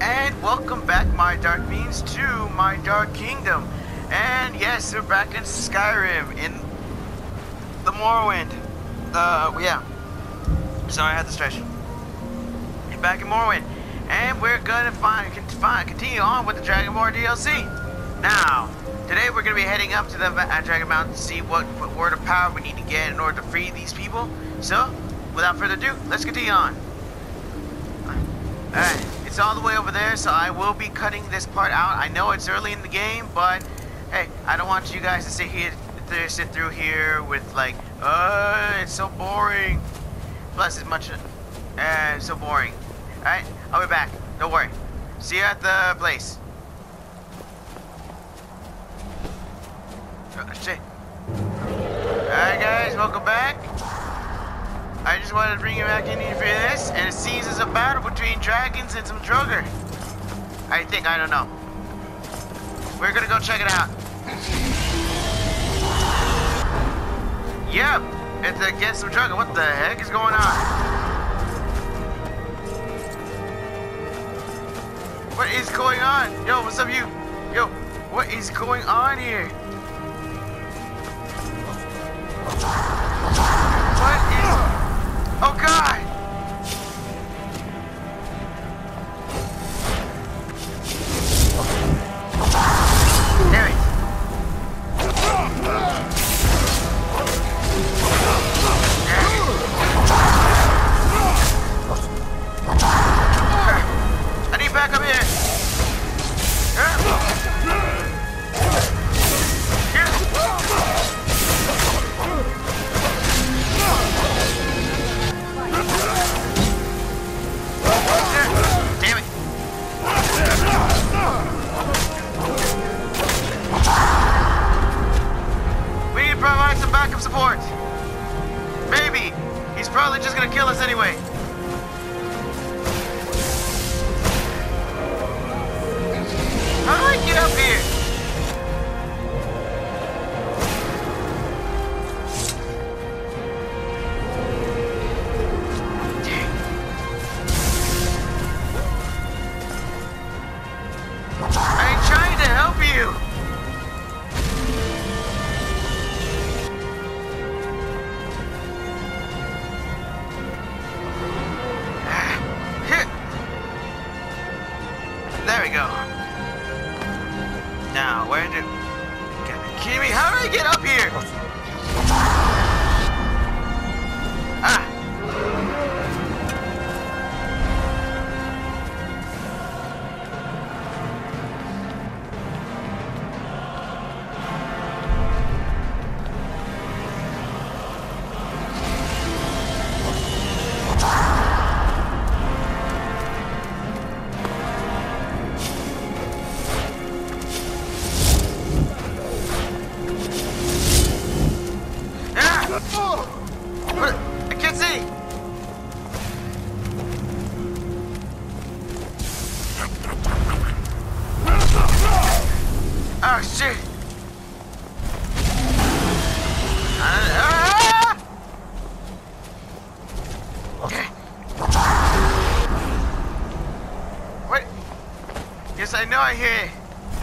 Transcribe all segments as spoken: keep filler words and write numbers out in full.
And welcome back, my dark beings, to my dark kingdom. And yes, we're back in Skyrim, in the Morrowind. Uh, yeah. Sorry, I had to stretch. Back in Morrowind, and we're gonna find, find continue on with the Dragonborn D L C. Now, today we're gonna be heading up to the uh, Dragon Mountain to see what, what word of power we need to get in order to free these people. So, without further ado, let's continue on. Alright, it's all the way over there, so I will be cutting this part out. I know it's early in the game, but hey, I don't want you guys to sit here, to sit through here with like, uh, it's so boring. Plus, it's much, uh, it's so boring. Alright, I'll be back. Don't worry. See you at the place. Oh, shit. Alright, guys, welcome back. I just wanted to bring you back in here for this, and it seems it's a battle between dragons and some Draugr. I think, I don't know. We're gonna go check it out. Yep, it's against some Draugr. What the heck is going on? What is going on? Yo, what's up, you? Yo, what is going on here? What is... Oh, God! Damn it. I need back up here. Damn it. We need to provide some backup support. Maybe. He's probably just gonna kill us anyway. How do I get up here? I'm trying to help you. There we go. Now, where do... Kidding me? How do I get up here? Ah! What? I can't see! Oh, shit! Ah! Okay. What? Yes, I know I hear it.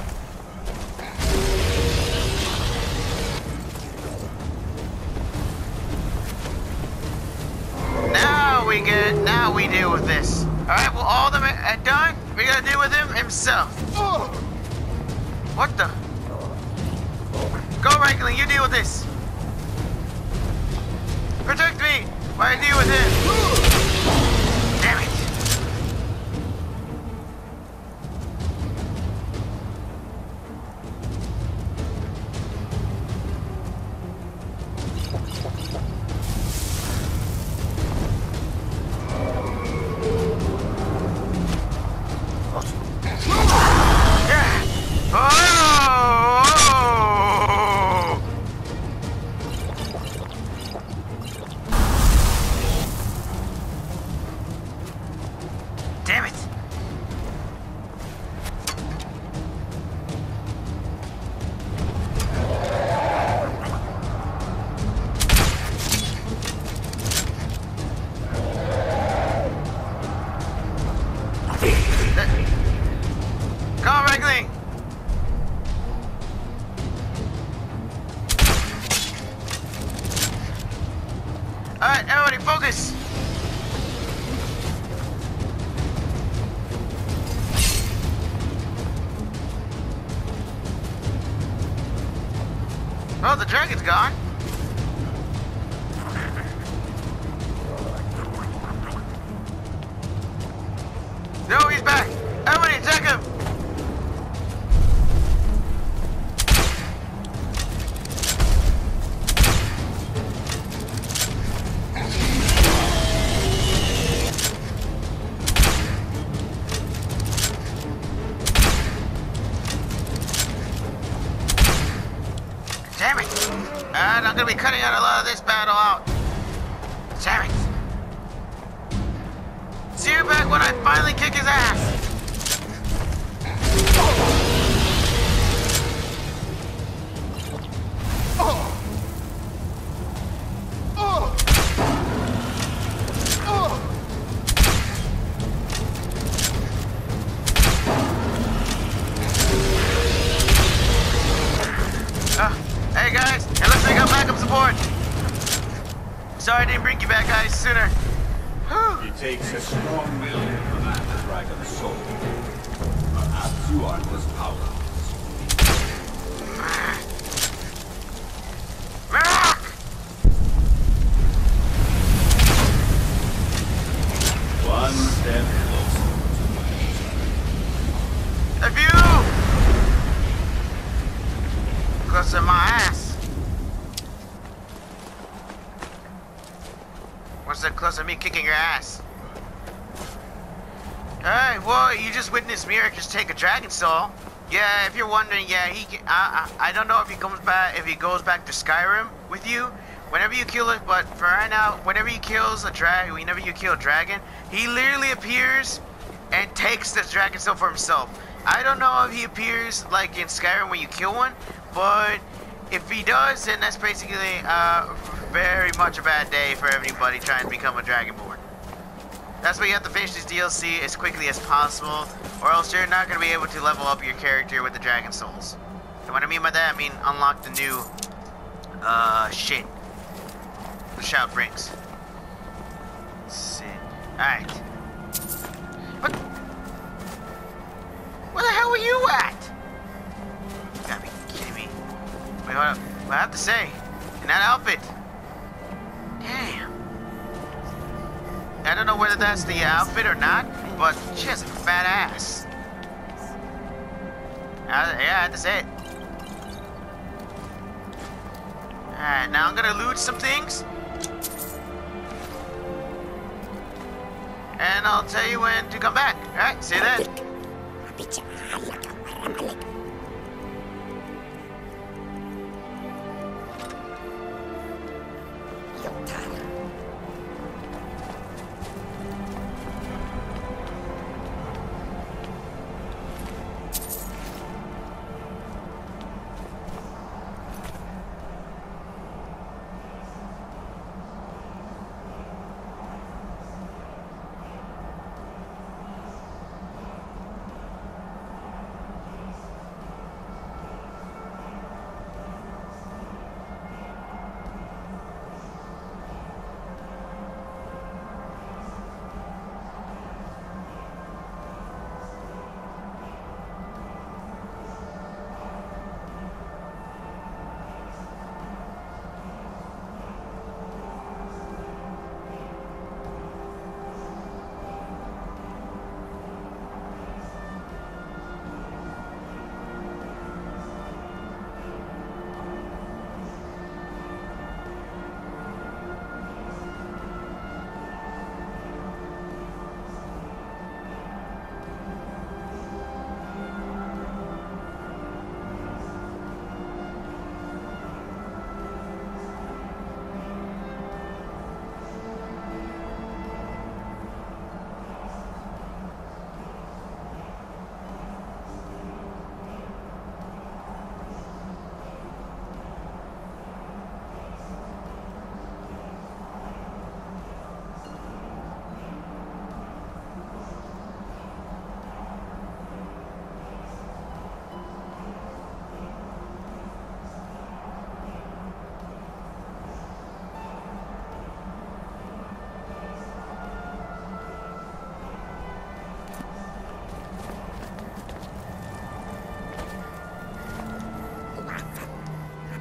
Now we get it. Now we deal with this. Alright, well, all of them are done. We gotta deal with him himself. What the? Go, Rankling, you deal with this. Protect me while I deal with him. Damn it. Damn it! Come on, Wrangling! Alright, everybody, focus! Oh, the dragon's gone. No, he's back. Everybody, attack him. Damn it. And I'm gonna be cutting out a lot of this battle out. Damn it. See you back when I finally kick his ass! Oh. Oh. Oh. Uh, hey guys, it looks like I got backup support! Sorry I didn't bring you back guys sooner. It takes a strong will to command the dragon's soul. Perhaps you aren't as powerful. Mirrak! One step closer. A view! Close to my ass. What's that close to me kicking your ass? Alright, well, you just witnessed Mirrak just take a dragon soul. Yeah, if you're wondering, yeah, he. Can, I, I I don't know if he comes back, if he goes back to Skyrim with you. Whenever you kill it, but for right now, whenever he kills a dragon, whenever you kill a dragon, he literally appears and takes the dragon soul for himself. I don't know if he appears like in Skyrim when you kill one, but if he does, then that's basically uh, very much a bad day for everybody trying to become a Dragonborn. That's why you have to finish this D L C as quickly as possible, or else you're not going to be able to level up your character with the Dragon Souls. And what I mean by that, I mean unlock the new uh, shit the Shout brings. Let's see. Alright. What? Where the hell were you at? You gotta be kidding me. Wait, hold up. What I have to say? In that outfit. Damn. I don't know whether that's the outfit or not, but she has a fat ass. I, yeah, I have to say it. Alright, now I'm gonna loot some things. And I'll tell you when to come back. Alright, see you then.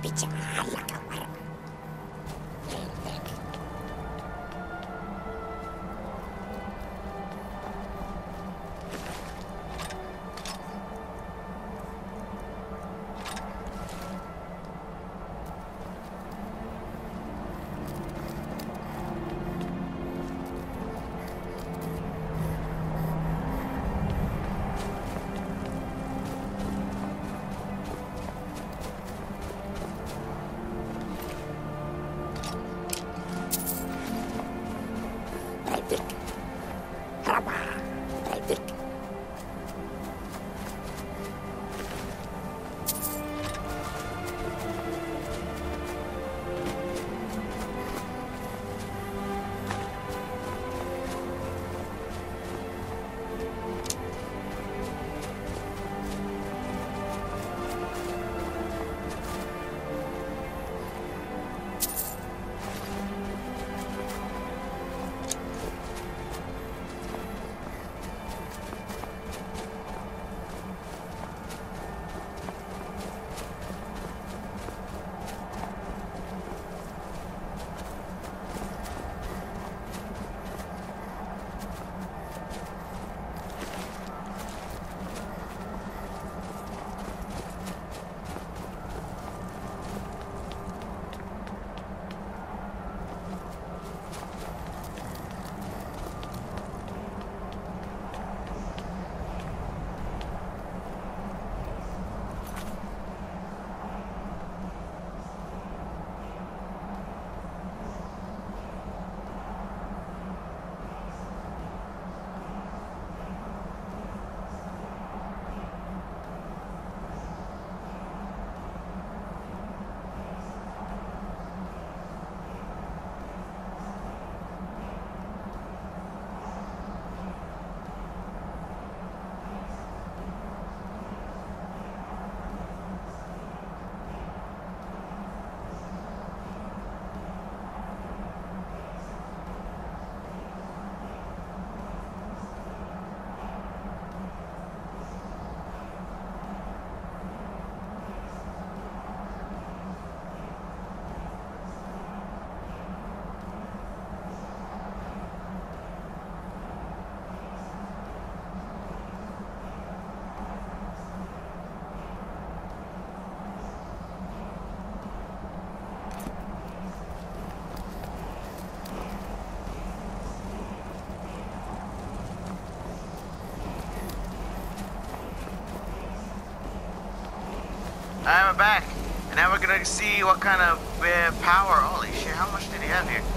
Alright, we're back. And now we're gonna see what kind of uh, power. Holy shit, how much did he have here?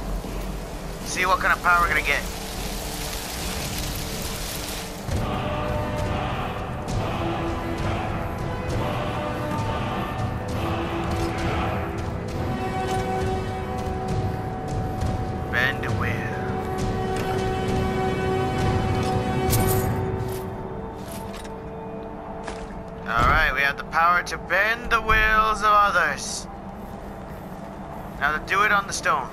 See what kind of power we're gonna get. Bend the wheel. Alright, we have the power to bend the wills of others. Now to do it on the stone.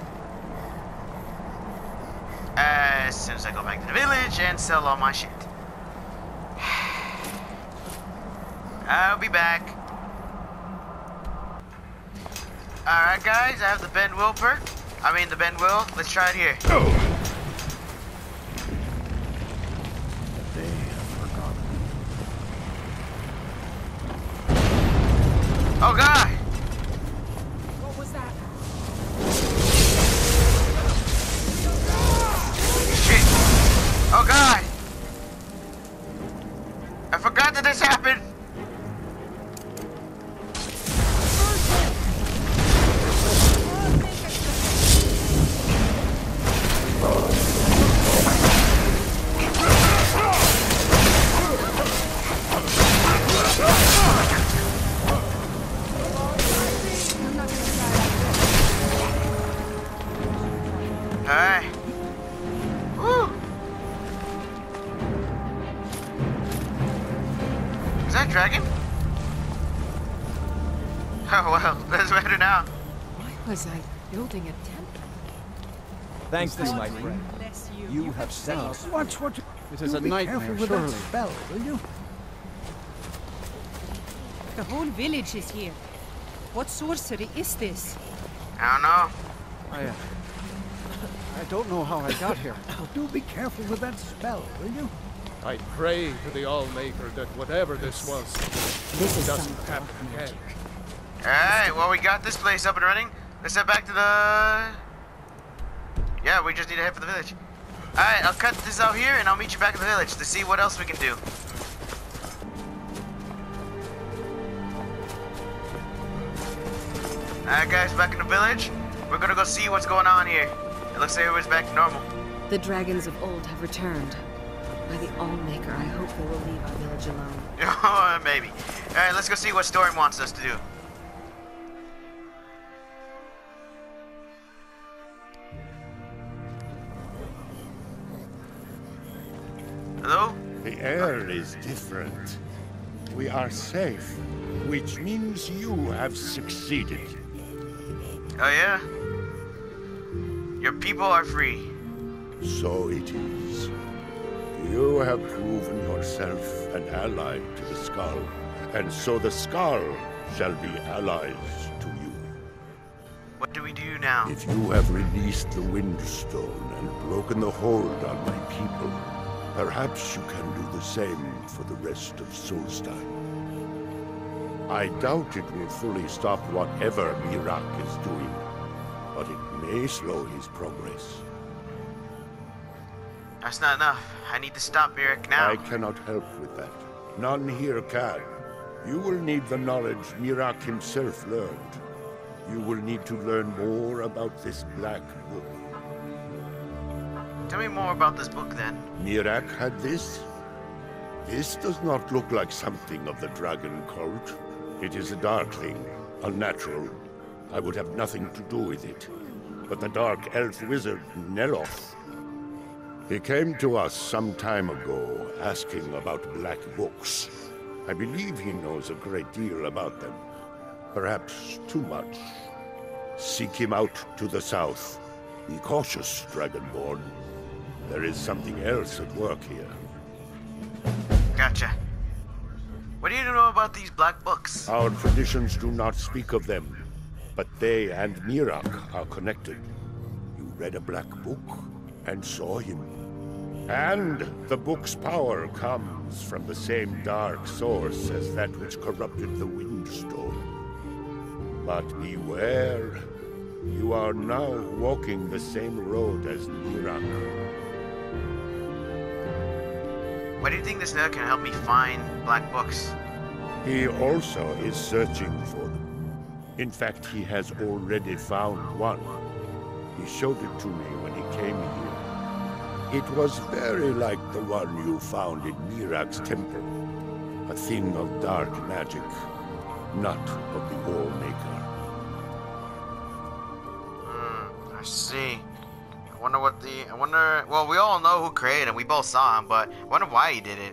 As soon as I go back to the village and sell all my shit. I'll be back. Alright guys, I have the bend will perk. I mean the bend will. Let's try it here. Oh. Oh god! What was that? Shit! Oh god! I forgot that this happened! Alright. Woo! Is that a dragon? Oh well, that's better now. Why was I building a temple? Thanks, you, my friend. Bless you. You have saved us. Watch what you... It is you a be nightmare, careful with surely. that spell, will you? The whole village is here. What sorcery is this? I don't know. I, uh, I don't know how I got here. Do be careful with that spell, will you? I pray to the Allmaker that whatever this was, This is doesn't some happen dark again. magic. Alright, well, we got this place up and running. Let's head back to the... Yeah, we just need to head for the village. Alright, I'll cut this out here, and I'll meet you back at the village to see what else we can do. Alright, guys, back in the village. We're gonna go see what's going on here. It looks like everyone's back to normal. The dragons of old have returned. By the Allmaker, I hope they will leave our village alone. Oh, maybe. Alright, let's go see what Storm wants us to do. Hello? The air is different. We are safe, which means you have succeeded. Oh, yeah? Your people are free. So it is. You have proven yourself an ally to the Skull, and so the Skull shall be allies to you. What do we do now? If you have released the Windstone and broken the hold on my people, perhaps you can do the same for the rest of Solstein. I doubt it will fully stop whatever Mirrak is doing, but it may slow his progress. That's not enough. I need to stop Mirrak now. I cannot help with that. None here can. You will need the knowledge Mirrak himself learned. You will need to learn more about this black book. Tell me more about this book, then. Mirrak had this? This does not look like something of the dragon cult. It is a dark thing, unnatural. I would have nothing to do with it. But the dark elf wizard, Neloth, he came to us some time ago, asking about black books. I believe he knows a great deal about them. Perhaps too much. Seek him out to the south. Be cautious, Dragonborn. There is something else at work here. Gotcha. What do you know about these black books? Our traditions do not speak of them, but they and Mirrak are connected. You read a black book and saw him. And the book's power comes from the same dark source as that which corrupted the Windstone. But beware, you are now walking the same road as Mirrak. What do you think this nerd can help me find black books? He also is searching for them. In fact, he has already found one. He showed it to me when he came here. It was very like the one you found in Mirrak's temple. A thing of dark magic, not of the Allmaker. Hmm, I see. I wonder what the... I wonder... Well, we all know who created him. We both saw him, but I wonder why he did it.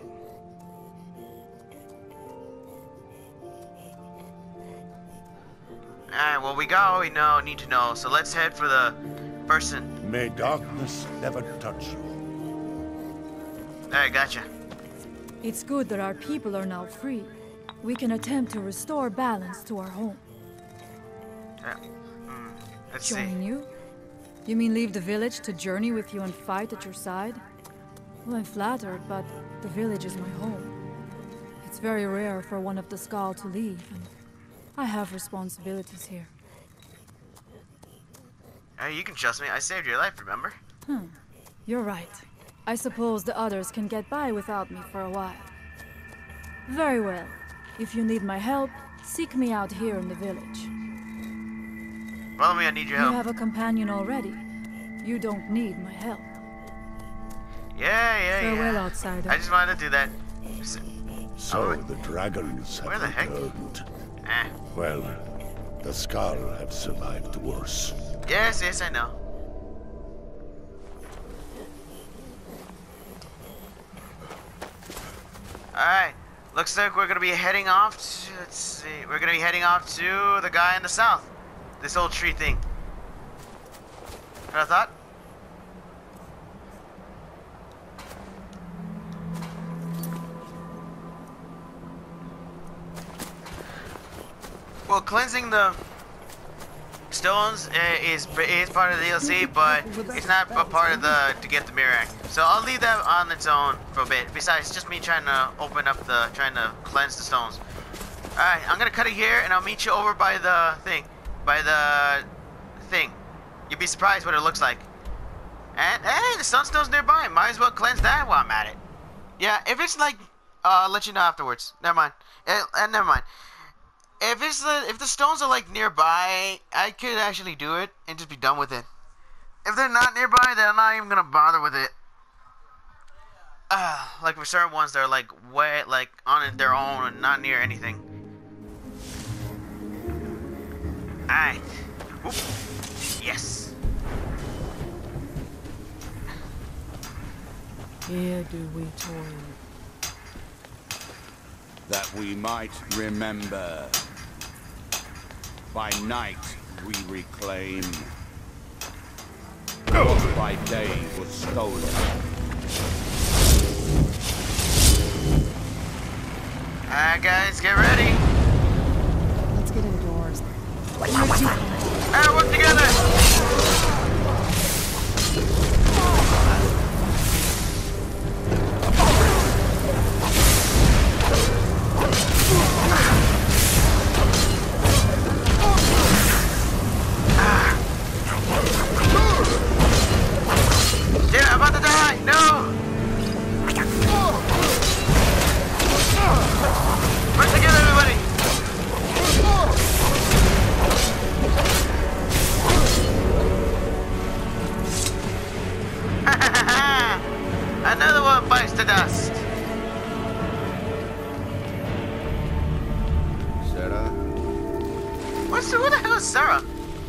Alright, well, we got all we know, need to know, so let's head for the person. May darkness never touch you. Alright, gotcha. It's good that our people are now free. We can attempt to restore balance to our home. Yeah. Hmm. Let's Join see. you? You mean leave the village to journey with you and fight at your side? Well, I'm flattered, but the village is my home. It's very rare for one of the Skal to leave, and I have responsibilities here. Hey, you can trust me. I saved your life, remember? Hmm. You're right. I suppose the others can get by without me for a while. Very well. If you need my help, seek me out here in the village. Follow me, I need your You help. have a companion already. You don't need my help. Yeah, yeah, Farewell, yeah. outsider. I just wanted to do that. So, So the dragons have Where the heck? returned. eh. Well, the Skal have survived worse. Yes, yes, I know. Alright, looks like we're gonna be heading off to, let's see, we're gonna be heading off to the guy in the south. This old tree thing. What I thought? Well, cleansing the stones uh, is is part of the D L C, but it's not a part of the to get the Mirrak. So I'll leave that on its own for a bit. Besides, it's just me trying to open up the, trying to cleanse the stones. All right, I'm gonna cut it here, and I'll meet you over by the thing, by the thing. You'd be surprised what it looks like. And hey, the sunstone's nearby. Might as well cleanse that while I'm at it. Yeah, if it's like, uh, I'll let you know afterwards. Never mind. Uh, uh, never mind. If it's the if the stones are like nearby, I could actually do it and just be done with it. If they're not nearby, then I'm not even gonna bother with it. Uh, like for certain ones, they're like way like on their own and not near anything. Alright. Oop. Yes. Here do we toil. That we might remember. By night we reclaim. What by day was stolen. Alright guys, get ready. Let's get indoors. And work together. Yeah, I'm about to die! No! Work together, everybody! Another one bites the dust! Sarah? What's the, who the hell is Sarah?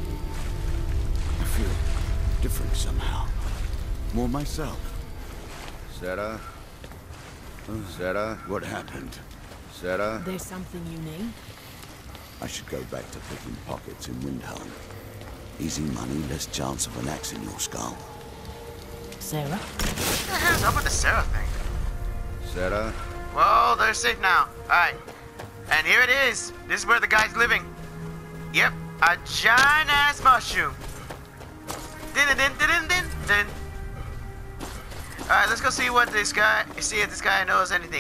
I feel different somehow. More myself. Sarah? Sarah? What happened? Sarah? There's something you need? I should go back to picking pockets in Windhelm. Easy money, less chance of an axe in your skull. Sarah? What the hell's up with the Sarah thing? Sarah? Well, they're safe now. Alright. And here it is. This is where the guy's living. Yep. A giant ass mushroom. Din din din din din din. Alright, let's go see what this guy see if this guy knows anything.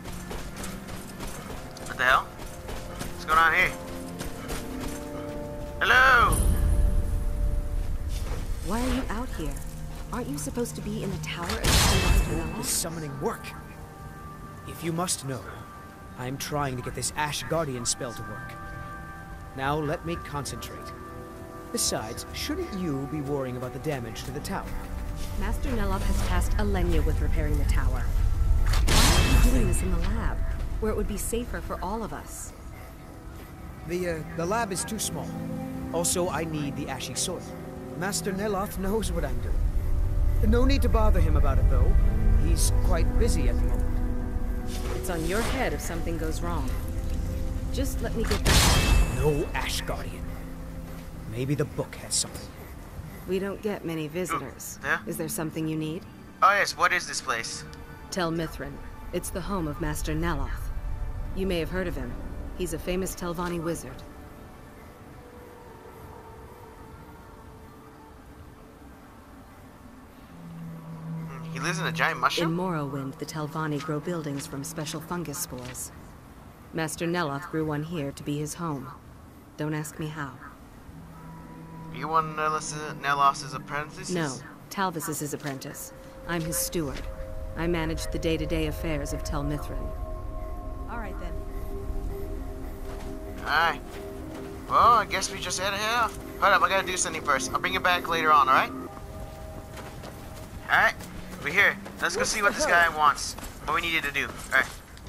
What the hell? What's going on here? Hello? Why are you out here? Aren't you supposed to be in the tower of the This summoning work? If you must know, I'm trying to get this Ash Guardian spell to work. Now let me concentrate. Besides, shouldn't you be worrying about the damage to the tower? Master Neloth has tasked Alenia with repairing the tower. Why are you doing this in the lab, where it would be safer for all of us? The, uh, the lab is too small. Also, I need the ashy soil. Master Neloth knows what I'm doing. No need to bother him about it, though. He's quite busy at the moment. It's on your head if something goes wrong. Just let me get back. No Ash Guardian. Maybe the book has something. We don't get many visitors. Yeah? Is there something you need? Oh yes, what is this place? Tel Mithrin. It's the home of Master Neloth. You may have heard of him. He's a famous Telvanni wizard. He lives in a giant mushroom? In Morrowind, the Telvanni grow buildings from special fungus spores. Master Neloth grew one here to be his home. Don't ask me how. You one of Neloth's apprentices? No, Talvis is his apprentice. I'm his steward. I manage the day-to-day affairs of Tel Mithrin. All right, then. Alright. Well, I guess we just head ahead off. Hold up, I gotta do something first. I'll bring it back later on, alright? Alright, we're here. Let's go see what this guy wants. What we needed to do. Alright.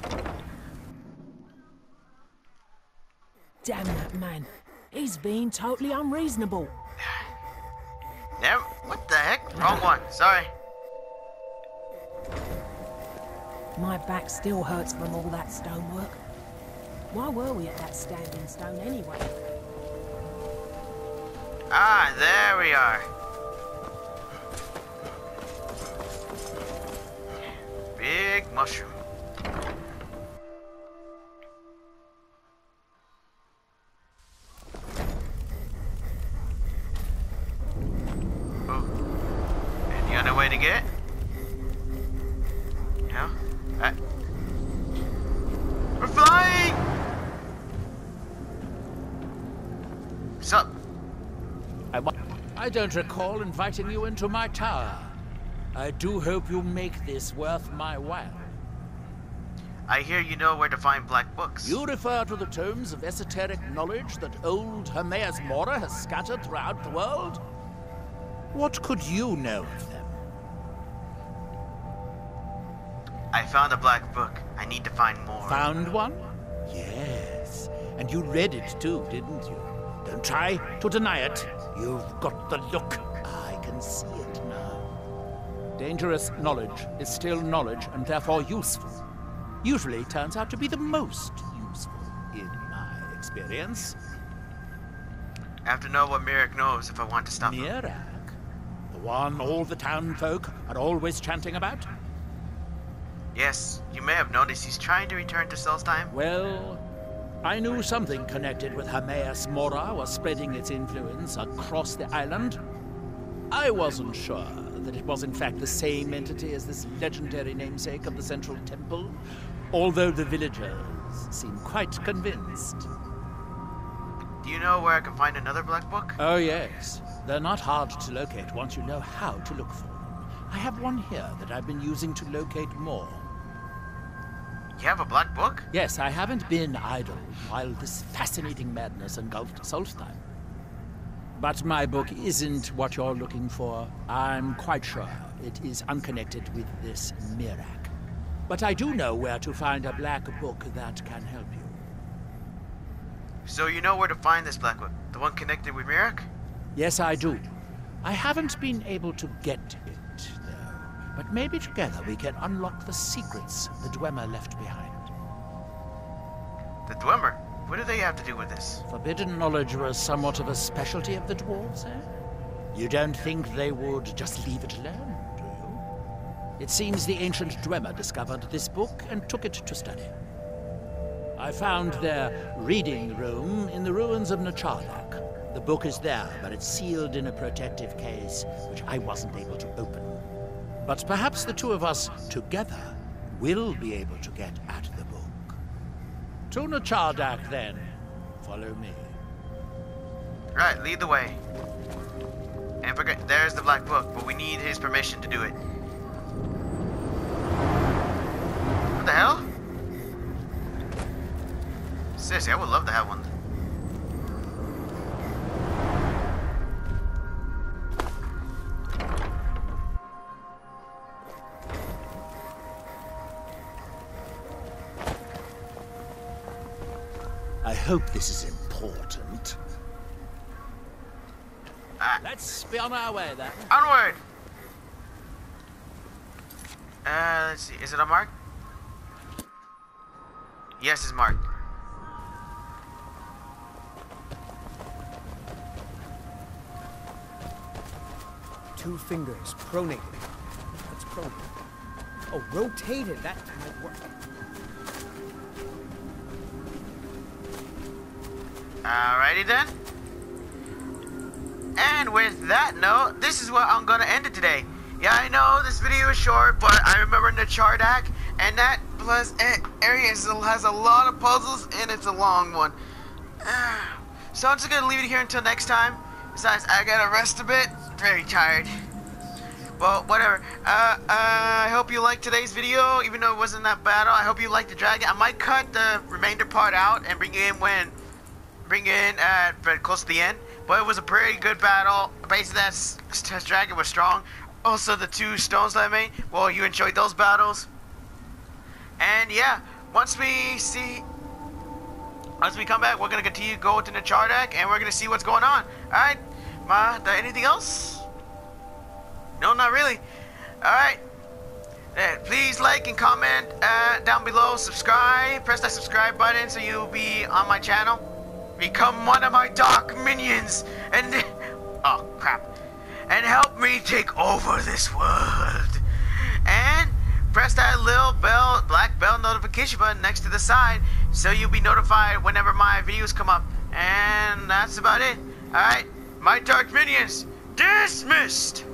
Damn that man. He's being totally unreasonable. Never. What the heck? Wrong one. Sorry. My back still hurts from all that stonework. Why were we at that standing stone anyway? Ah, there we are. Big mushroom. Sup? I, I don't recall inviting you into my tower. I do hope you make this worth my while. I hear you know where to find black books. You refer to the tomes of esoteric knowledge that old Hermaeus Mora has scattered throughout the world? What could you know of them? I found a black book. I need to find more. Found one? Yes. And you read it too, didn't you? Don't try to deny it. You've got the look. I can see it now. Dangerous knowledge is still knowledge and therefore useful. Usually turns out to be the most useful, in my experience. I have to know what Mirrak knows if I want to stop him. Mirrak? The one all the town folk are always chanting about? Yes, you may have noticed he's trying to return to Solstheim. Well, I knew something connected with Hermaeus Mora was spreading its influence across the island. I wasn't sure that it was in fact the same entity as this legendary namesake of the Central Temple, although the villagers seem quite convinced. Do you know where I can find another black book? Oh yes. They're not hard to locate once you know how to look for them. I have one here that I've been using to locate more. You have a black book? Yes, I haven't been idle while this fascinating madness engulfed Solstheim. But my book isn't what you're looking for. I'm quite sure it is unconnected with this Mirrak. But I do know where to find a black book that can help you. So you know where to find this black book? The one connected with Mirrak? Yes, I do. I haven't been able to get it, though. But maybe together we can unlock the secrets the Dwemer left behind. The Dwemer? What do they have to do with this? Forbidden knowledge was somewhat of a specialty of the dwarves, eh? You don't think they would just leave it alone, do you? It seems the ancient Dwemer discovered this book and took it to study. I found their reading room in the ruins of Nachardak. The book is there, but it's sealed in a protective case, which I wasn't able to open. But perhaps the two of us, together, will be able to get at the book. To Nachardak, then. Follow me. Right, lead the way. And forget, there's the black book, but we need his permission to do it. What the hell? Seriously, I would love to have one. I hope this is important. Ah. Let's be on our way, then. Onward! Uh, let's see. Is it unmarked? Yes, it's marked. Two fingers, pronated. That's pronated. Oh, rotated. That might work. Alrighty then. And with that note, this is what I'm gonna end it today. Yeah, I know this video is short, but I remember Nachardak, and that plus area has a lot of puzzles, and it's a long one. So I'm just gonna leave it here until next time. Besides, I gotta rest a bit. Very tired. Well, whatever. Uh, uh, I hope you liked today's video, even though it wasn't that bad. I hope you liked the dragon. I might cut the remainder part out and bring it in when, bring it in at very close to the end. But it was a pretty good battle. Basically, that dragon was strong. Also, the two stones that I made. Well, you enjoyed those battles. And yeah, once we see, once we come back, we're gonna continue to go to Nachardak, and we're gonna see what's going on. All right, Ma, anything else? No, not really. All right. Uh, please like and comment uh, down below. Subscribe. Press that subscribe button so you'll be on my channel. Become one of my dark minions, and oh crap, and help me take over this world. And press that little bell, black bell notification button next to the side, so you'll be notified whenever my videos come up. And that's about it. All right, my dark minions dismissed.